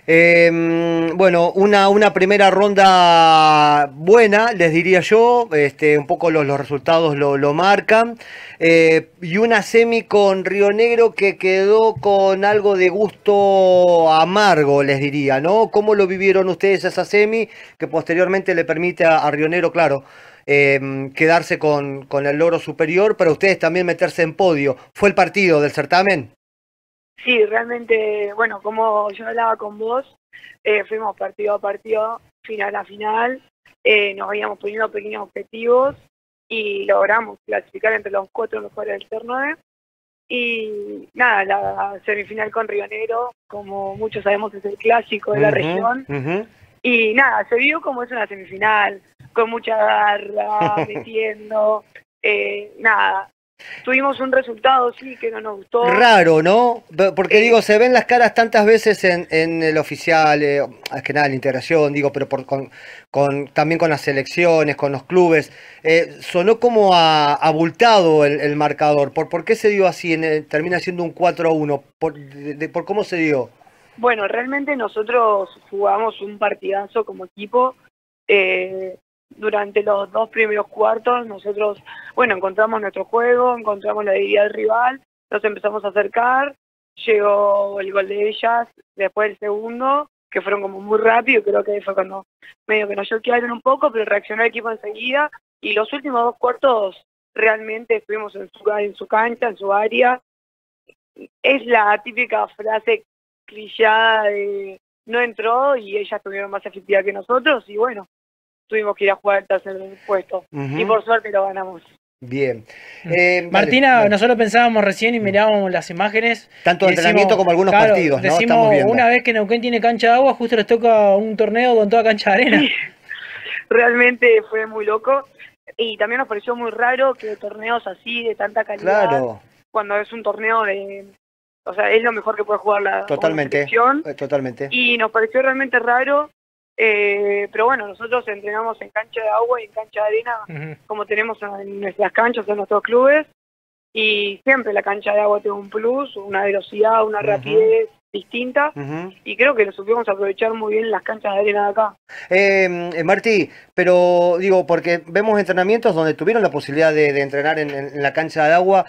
Bueno, una primera ronda buena, les diría yo, un poco los resultados lo marcan, y una semi con Río Negro que quedó con algo de gusto amargo, les diría, ¿no? ¿Cómo lo vivieron ustedes esa semi que posteriormente le permite a Río Negro, claro, quedarse con el logro superior, pero ustedes también meterse en podio? ¿Fue el partido del certamen? Sí, realmente, bueno, como yo hablaba con vos, fuimos partido a partido, final a final, nos habíamos ponido pequeños objetivos y logramos clasificar entre los 4 mejores del torneo. Y nada, la semifinal con Río Negro, como muchos sabemos, es el clásico de la región. Y nada, se vio como es una semifinal, con mucha garra, metiendo, nada. Tuvimos un resultado, sí, que no nos gustó. Raro, ¿no? Porque digo, se ven las caras tantas veces en el oficial, es que nada, en la integración, digo, pero también con las selecciones, con los clubes. Sonó como abultado el marcador. ¿Por qué se dio así? Termina siendo un 4-1. ¿Por cómo se dio? Bueno, realmente nosotros jugamos un partidazo como equipo. Durante los 2 primeros cuartos nosotros, bueno, encontramos nuestro juego, encontramos la debilidad del rival, nos empezamos a acercar, llegó el gol de ellas, después el segundo, que fueron como muy rápido, creo que fue cuando medio que nos choquearon un poco, pero reaccionó el equipo enseguida, y los últimos 2 cuartos realmente estuvimos en su cancha, en su área. Es la típica frase clichada de no entró y ellas tuvieron más efectividad que nosotros, y bueno, tuvimos que ir a jugar el tercer puesto. Y por suerte lo ganamos. Bien. Martina, dale. Nosotros pensábamos recién y mirábamos las imágenes. Tanto de entrenamiento como algunos partidos, ¿no? Decimos, Estamos viendo. Una vez que Neuquén tiene cancha de agua, justo les toca un torneo con toda cancha de arena. Sí, realmente fue muy loco. Y también nos pareció muy raro que torneos así, de tanta calidad, Claro. cuando es un torneo o sea, es lo mejor que puede jugar la selección. Totalmente. Y nos pareció realmente raro. Pero bueno, nosotros entrenamos en cancha de agua y en cancha de arena, como tenemos en nuestras canchas, en nuestros clubes, y siempre la cancha de agua tiene un plus, una velocidad, una rapidez distinta, y creo que lo supimos aprovechar muy bien en las canchas de arena de acá. Martí, pero digo, porque vemos entrenamientos donde tuvieron la posibilidad de entrenar en la cancha de agua.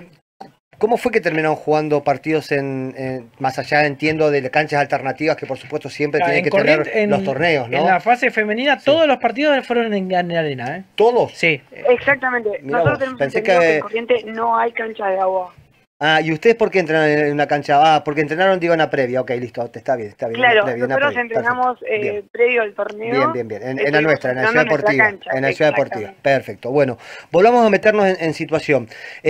¿Cómo fue que terminaron jugando partidos más allá, entiendo, de canchas alternativas que por supuesto siempre tienen que tener los torneos, ¿no? En la fase femenina todos los partidos fueron en arena, ¿eh? ¿Todos? Sí. Exactamente. Nosotros tenemos entendido que en Corrientes no hay cancha de agua. Ah, ¿y ustedes por qué entrenan en una cancha? Ah, porque entrenaron, digo, en la previa. Ok, listo, está bien. Claro, nosotros entrenamos previo al torneo. Bien. En la nuestra, en la Ciudad Deportiva. En la Ciudad Deportiva. Perfecto. Bueno, volvamos a meternos en situación.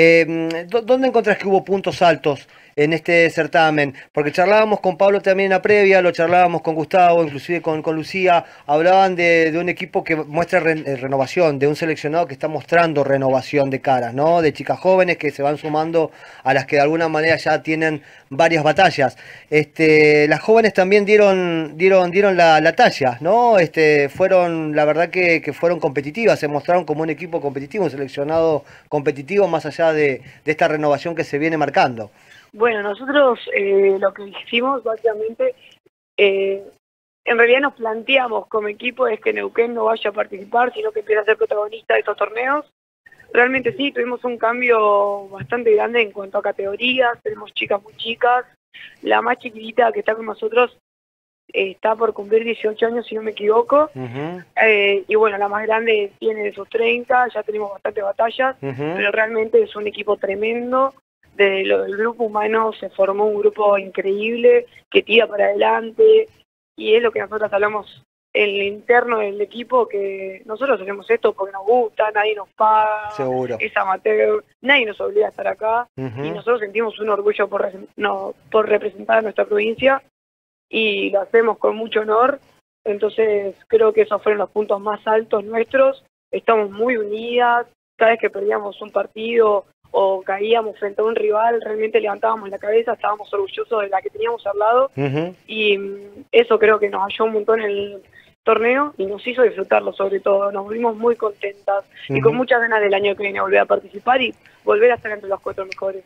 ¿Dónde encontrás que hubo puntos altos en este certamen? Porque charlábamos con Pablo también en la previa, lo charlábamos con Gustavo, inclusive con Lucía. Hablaban de un equipo que muestra renovación, de un seleccionado que está mostrando renovación de caras, ¿no? De chicas jóvenes que se van sumando a las que de alguna manera ya tienen varias batallas. Las jóvenes también dieron la talla, ¿no? Fueron, la verdad que fueron competitivas, se mostraron como un equipo competitivo, un seleccionado competitivo más allá de esta renovación que se viene marcando. Bueno, nosotros lo que hicimos básicamente, en realidad nos planteamos como equipo es que Neuquén no vaya a participar, sino que empiece a ser protagonista de estos torneos. realmente sí, tuvimos un cambio bastante grande en cuanto a categorías, tenemos chicas muy chicas, la más chiquitita que está con nosotros está por cumplir 18 años, si no me equivoco, y bueno, la más grande tiene sus 30, ya tenemos bastantes batallas, pero realmente es un equipo tremendo. Desde el grupo humano se formó un grupo increíble que tira para adelante, y es lo que nosotros hablamos en el interno del equipo, que nosotros hacemos esto porque nos gusta, nadie nos paga, seguro, es amateur, nadie nos obliga a estar acá, y nosotros sentimos un orgullo por representar a nuestra provincia, y lo hacemos con mucho honor. Entonces creo que esos fueron los puntos más altos nuestros. Estamos muy unidas, cada vez que perdíamos un partido o caíamos frente a un rival, realmente levantábamos la cabeza, estábamos orgullosos de la que teníamos al lado, y eso creo que nos ayudó un montón en el torneo y nos hizo disfrutarlo. Sobre todo nos volvimos muy contentas y con muchas ganas del año que viene volver a participar y volver a estar entre los 4 mejores.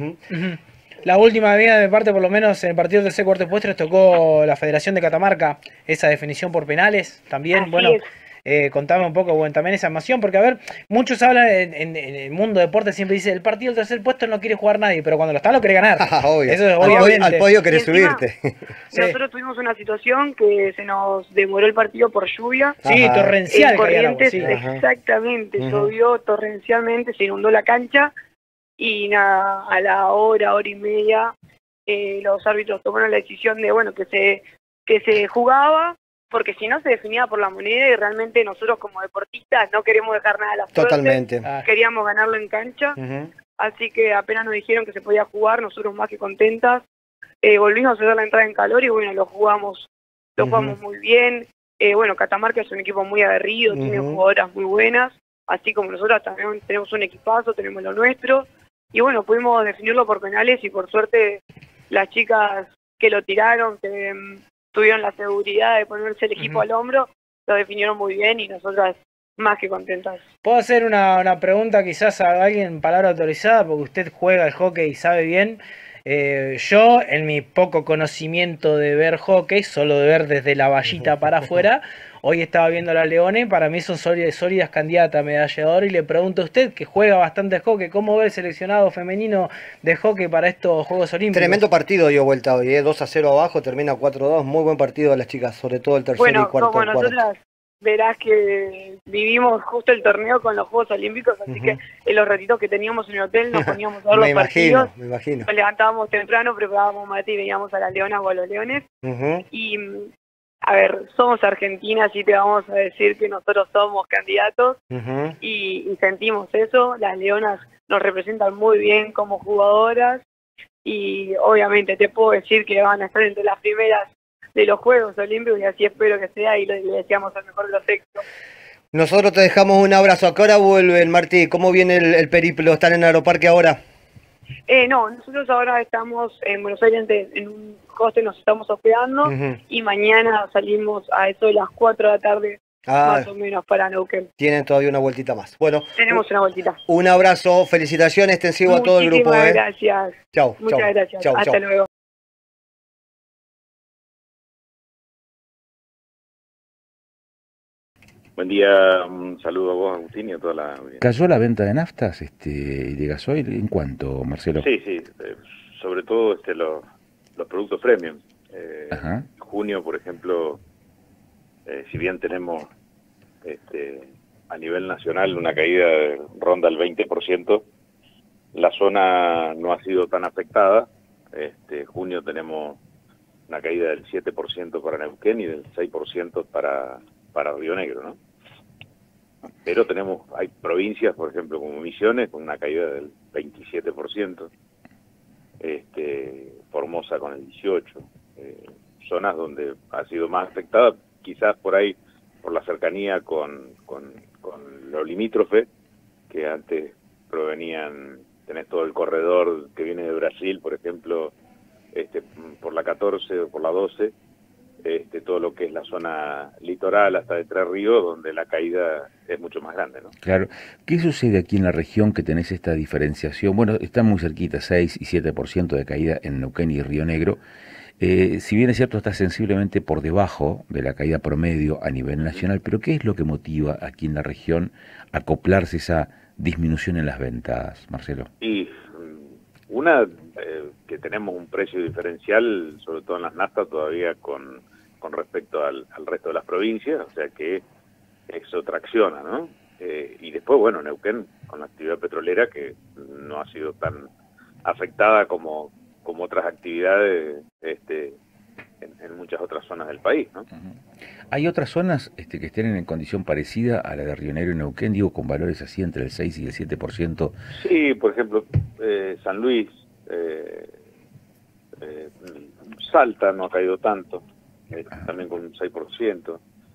La última vez de mi parte, por lo menos en el partido del cuarto puesto, les tocó la Federación de Catamarca, esa definición por penales también. Así bueno, contame un poco, bueno, también esa emoción, porque a ver, muchos hablan en el mundo de deporte, siempre dice, el partido del tercer puesto no quiere jugar nadie, pero cuando lo está lo quiere ganar. Obvio. Eso es obviamente. Al podio querés subirte. Nosotros tuvimos una situación que se nos demoró el partido por lluvia. Sí, torrencial. En Corrientes, exactamente, llovió torrencialmente, se inundó la cancha. Y nada, a la hora y media, los árbitros tomaron la decisión de, bueno, que se jugaba, porque si no se definía por la moneda, y realmente nosotros como deportistas no queremos dejar nada a la suerte. Totalmente. Queríamos ganarlo en cancha, así que apenas nos dijeron que se podía jugar, nosotros más que contentas, volvimos a hacer la entrada en calor y bueno, lo jugamos muy bien. Bueno, Catamarca es un equipo muy aguerrido, tiene jugadoras muy buenas, así como nosotros también tenemos un equipazo, tenemos lo nuestro. Y bueno, pudimos definirlo por penales y por suerte las chicas que lo tiraron, que tuvieron la seguridad de ponerse el equipo al hombro, lo definieron muy bien y nosotras más que contentas. ¿Puedo hacer una pregunta quizás a alguien, palabra autorizada, porque usted juega al hockey y sabe bien? Yo, en mi poco conocimiento de ver hockey, solo de ver desde la vallita para afuera, hoy estaba viendo a la Leone, para mí son sólidas candidatas a medalla de oro, y le pregunto a usted, que juega bastante hockey, ¿cómo ve el seleccionado femenino de hockey para estos Juegos Olímpicos? Tremendo partido dio vuelta hoy, 2-0 abajo, termina 4-2, muy buen partido de las chicas, sobre todo el tercer y cuarto. Bueno, como nosotras verás que vivimos justo el torneo con los Juegos Olímpicos, así que en los ratitos que teníamos en el hotel nos poníamos a ver los partidos. Me imagino. Nos levantábamos temprano, preparábamos mate y veníamos a las leonas o a los leones. Y, a ver, somos argentinas y te vamos a decir que nosotros somos candidatos y sentimos eso. Las leonas nos representan muy bien como jugadoras y obviamente te puedo decir que van a estar entre las primeras de los Juegos Olímpicos y así espero que sea y le deseamos el mejor de los éxitos. Nosotros te dejamos un abrazo. ¿A qué hora vuelven, Martí? ¿Cómo viene el periplo? ¿Están en Aeroparque ahora? No, nosotros ahora estamos en Buenos Aires, en un hostel nos estamos hospedando y mañana salimos a eso de las 4 de la tarde, más o menos, para Neuquén. Tienen todavía una vueltita más. Bueno, tenemos una vueltita. Un abrazo, felicitaciones extensivo a todo el grupo. Muchísimas gracias. Chau. Muchas gracias. Hasta luego. Buen día, un saludo a vos, Agustín, y a toda la... ¿Cayó la venta de naftas y de gasoil? ¿En cuánto, Marcelo? Sí, sobre todo los productos premium. Junio, por ejemplo, si bien tenemos a nivel nacional una caída ronda el 20%, la zona no ha sido tan afectada. Junio tenemos una caída del 7% para Neuquén y del 6% para Río Negro, ¿no? Pero hay provincias, por ejemplo, como Misiones, con una caída del 27%, Formosa con el 18%, zonas donde ha sido más afectada, quizás por ahí, por la cercanía con lo limítrofe, que antes tenés todo el corredor que viene de Brasil, por ejemplo, por la 14 o por la 12, todo lo que es la zona litoral hasta de Tres Ríos, donde la caída es mucho más grande, ¿no? Claro. ¿Qué sucede aquí en la región que tenés esta diferenciación? Bueno, están muy cerquita, 6 y 7% de caída en Neuquén y Río Negro. Si bien es cierto, está sensiblemente por debajo de la caída promedio a nivel nacional, pero ¿qué es lo que motiva aquí en la región a acoplarse esa disminución en las ventas, Marcelo? Y una, que tenemos un precio diferencial, sobre todo en las naftas, todavía con respecto al resto de las provincias, o sea que eso tracciona, ¿no? Y después, bueno, Neuquén, con la actividad petrolera, que no ha sido tan afectada como otras actividades en muchas otras zonas del país, ¿no? ¿Hay otras zonas que estén en condición parecida a la de Río Negro y Neuquén, digo, con valores así entre el 6 y el 7%? Sí, por ejemplo, San Luis, Salta no ha caído tanto, también con un 6%,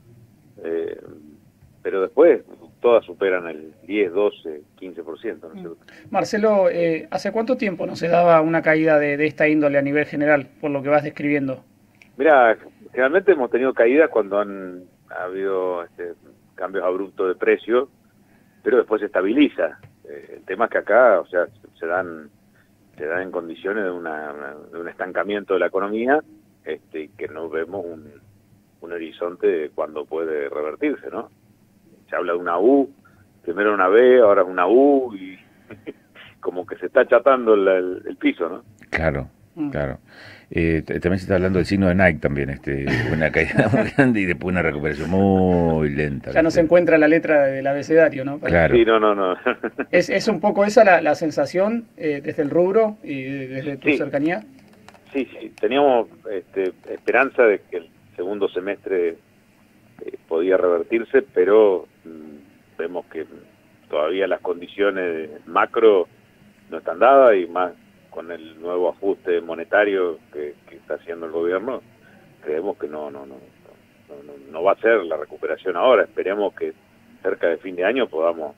pero después todas superan el 10, 12, 15%, ¿no es cierto? Marcelo, ¿hace cuánto tiempo no se daba una caída de esta índole a nivel general, por lo que vas describiendo? Mira, generalmente hemos tenido caídas cuando ha habido cambios abruptos de precio, pero después se estabiliza. El tema es que acá, o sea, se dan en condiciones de un estancamiento de la economía, y que no vemos un horizonte de cuándo puede revertirse, ¿no? Se habla de una U, primero una B, ahora una U, y como que se está achatando el piso, ¿no? Claro, claro. También se está hablando del signo de Nike también, una caída muy grande y después una recuperación muy lenta. Ya no se encuentra la letra del abecedario, ¿no? Claro. Sí, no. ¿Es un poco esa la sensación desde el rubro y desde tu cercanía? Sí, teníamos esperanza de que el segundo semestre podía revertirse, pero vemos que todavía las condiciones macro no están dadas, y más con el nuevo ajuste monetario que está haciendo el gobierno, creemos que no va a ser la recuperación ahora. Esperemos que cerca de fin de año podamos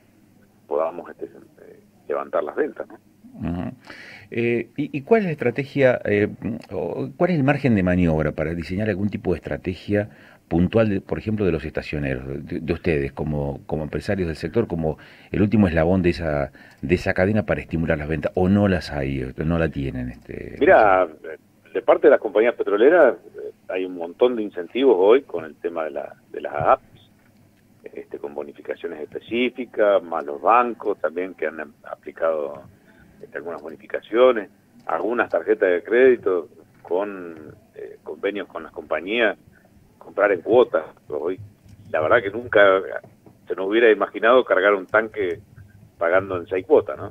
levantar las ventas, ¿no? Uh-huh. ¿Y cuál es la estrategia, cuál es el margen de maniobra para diseñar algún tipo de estrategia puntual, por ejemplo, de los estacioneros, de ustedes como empresarios del sector, como el último eslabón de esa cadena para estimular las ventas? ¿O no las hay, no la tienen? Mira, de parte de las compañías petroleras hay un montón de incentivos hoy con el tema de las apps, con bonificaciones específicas, más los bancos también que han aplicado algunas bonificaciones, algunas tarjetas de crédito con convenios con las compañías, comprar en cuotas. Hoy, la verdad que nunca se nos hubiera imaginado cargar un tanque pagando en 6 cuotas, ¿no?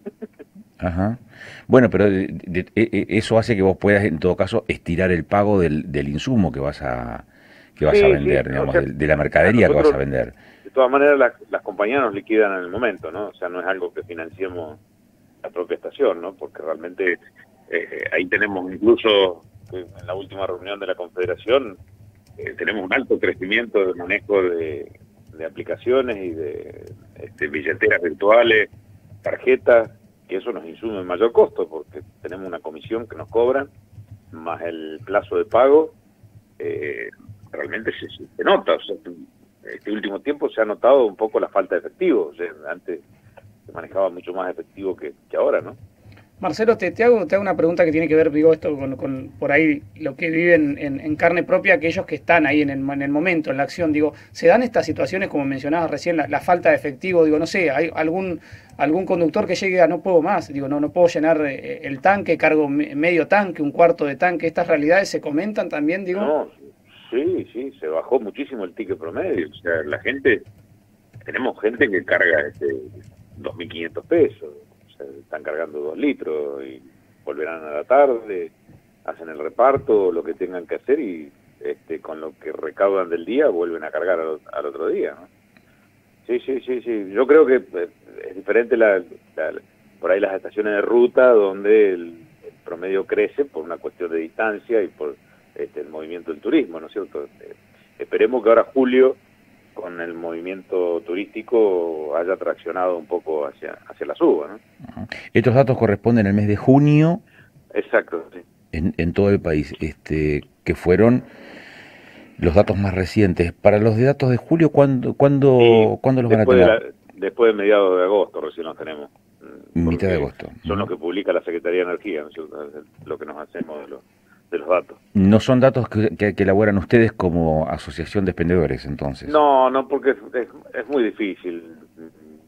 Ajá. Bueno, pero eso hace que vos puedas, en todo caso, estirar el pago del insumo que vas a vender, sí, digamos, o sea, de la mercadería que vas a vender. De todas maneras, las compañías nos liquidan en el momento, ¿no? O sea, no es algo que financiemos la propia estación, ¿no? Porque realmente ahí tenemos incluso, en la última reunión de la Confederación, tenemos un alto crecimiento de manejo de aplicaciones y de billeteras virtuales, tarjetas, que eso nos insume mayor costo, porque tenemos una comisión que nos cobran, más el plazo de pago, realmente se nota. O sea, este último tiempo se ha notado un poco la falta de efectivo. O sea, antes se manejaba mucho más efectivo que ahora, ¿no? Marcelo, te hago una pregunta que tiene que ver, digo, esto con por ahí lo que viven en carne propia, aquellos que están ahí en el momento, en la acción. Digo, ¿se dan estas situaciones, como mencionabas recién, la falta de efectivo? Digo, no sé, ¿hay algún conductor que llegue a no puedo más? Digo, no puedo llenar el tanque, cargo medio tanque, un cuarto de tanque. ¿Estas realidades se comentan también, digo? No, sí, se bajó muchísimo el ticket promedio. O sea, tenemos gente que carga 2.500 pesos. Están cargando 2 litros y volverán a la tarde, hacen el reparto, lo que tengan que hacer, y con lo que recaudan del día vuelven a cargar al otro día, ¿no? Sí. Yo creo que es diferente por ahí las estaciones de ruta, donde el promedio crece por una cuestión de distancia y por el movimiento del turismo, ¿no es cierto? Esperemos que ahora julio, con el movimiento turístico, haya traccionado un poco hacia la suba, ¿no? Estos datos corresponden al mes de junio. Exacto, sí. En todo el país, que fueron los datos más recientes. Para los de datos de julio, ¿cuándo los van a tener? Después de mediados de agosto recién los tenemos. Mitad de agosto. Son los que publica la Secretaría de Energía, ¿no es cierto? Lo que nos hacemos de los datos. ¿No son datos que elaboran ustedes como asociación de expendedores, entonces? No, porque es muy difícil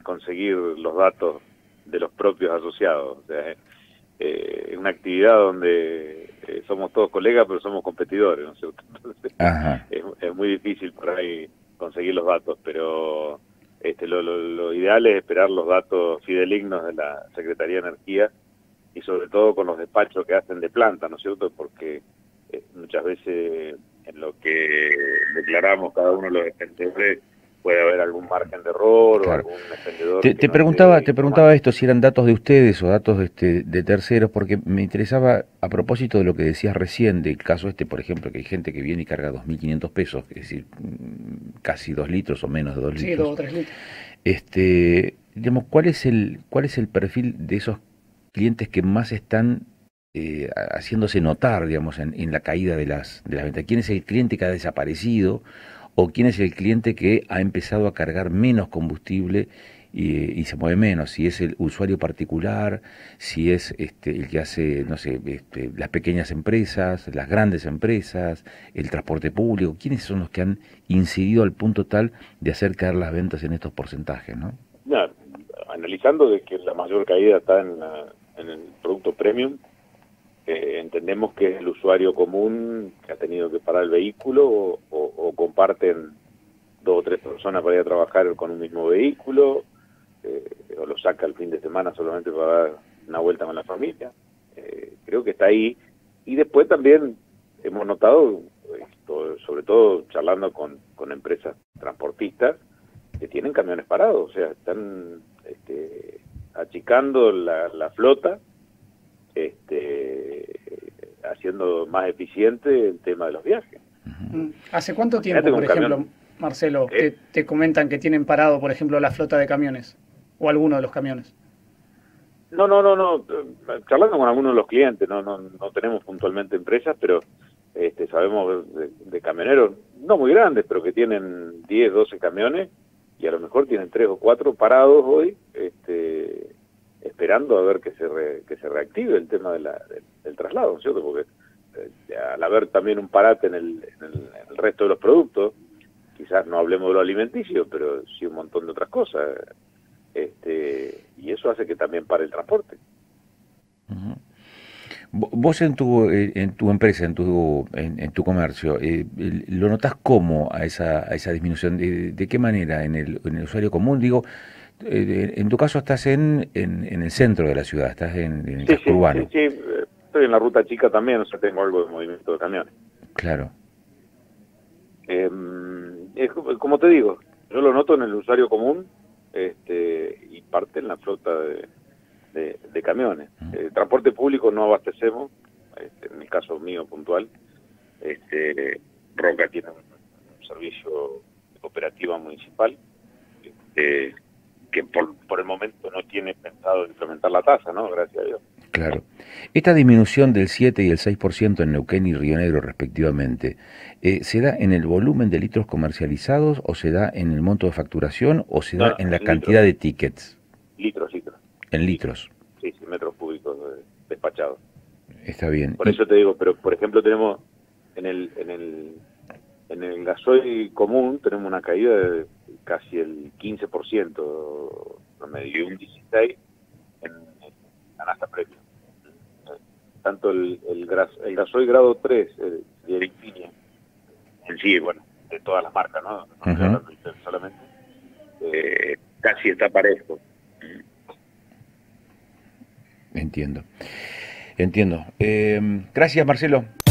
conseguir los datos de los propios asociados. O sea, es una actividad donde somos todos colegas, pero somos competidores, ¿no es cierto? Entonces, es muy difícil por ahí conseguir los datos, pero lo ideal es esperar los datos fidelignos de la Secretaría de Energía y sobre todo con los despachos que hacen de planta, ¿no es cierto? Porque muchas veces en lo que declaramos cada uno de los expendedores puede haber algún margen de error, claro, o algún expendedor. Te preguntaba esto, si eran datos de ustedes o datos de terceros, porque me interesaba a propósito de lo que decías recién, del caso por ejemplo, que hay gente que viene y carga 2.500 pesos, es decir, casi 2 litros o menos de 2 litros. Sí, 2 o 3 litros. Digamos, ¿cuál es el perfil de esos clientes que más están haciéndose notar, digamos, en la caída de las ventas? ¿Quién es el cliente que ha desaparecido? ¿O quién es el cliente que ha empezado a cargar menos combustible y se mueve menos? Si es el usuario particular, si es el que hace, no sé, las pequeñas empresas, las grandes empresas, el transporte público. ¿Quiénes son los que han incidido al punto tal de hacer caer las ventas en estos porcentajes, no? Ya, analizando de que la mayor caída está en el producto premium, entendemos que es el usuario común que ha tenido que parar el vehículo o comparten 2 o 3 personas para ir a trabajar con un mismo vehículo, o lo saca el fin de semana solamente para dar una vuelta con la familia. Creo que está ahí. Y después también hemos notado, sobre todo charlando con empresas transportistas, que tienen camiones parados, o sea, están achicando la flota, haciendo más eficiente el tema de los viajes. ¿Hace cuánto tiempo, por ejemplo, Marcelo, te comentan que tienen parado, por ejemplo, la flota de camiones o alguno de los camiones? No. Charlando con algunos de los clientes, no tenemos puntualmente empresas, pero sabemos de camioneros, no muy grandes, pero que tienen 10, 12 camiones y a lo mejor tienen 3 o 4 parados hoy, esperando a ver que se reactive el tema del traslado, ¿no es cierto? Porque al haber también un parate en el resto de los productos, quizás no hablemos de lo alimenticio, pero sí un montón de otras cosas, y eso hace que también pare el transporte. Vos en tu empresa, en tu comercio, ¿lo notás cómo a esa disminución? ¿De qué manera? ¿En el usuario común? Digo, en tu caso estás en el centro de la ciudad, estás en el casco urbano. Sí, estoy en la ruta chica también, o sea, tengo algo de movimiento de camiones. Claro. Como te digo, yo lo noto en el usuario común y parte en la flota de camiones. Transporte público no abastecemos, en el caso mío puntual. Roca tiene un servicio de cooperativa municipal que por el momento no tiene pensado implementar la tasa, ¿no? Gracias a Dios. Claro. Esta disminución del 7 y el 6% en Neuquén y Río Negro respectivamente, ¿se da en el volumen de litros comercializados o se da en el monto de facturación o se da en la cantidad de tickets? Litros. ¿En litros? Sí, metros cúbicos despachados. Está bien. Por eso te digo, pero por ejemplo tenemos en el gasoil común tenemos una caída de casi el 15%, promedio, y un 16% en canasta premium. Tanto el gasoil grado 3, de Infinia, en sí, bueno, de todas las marcas, ¿no? Solamente, casi está parejo. Entiendo. Gracias, Marcelo.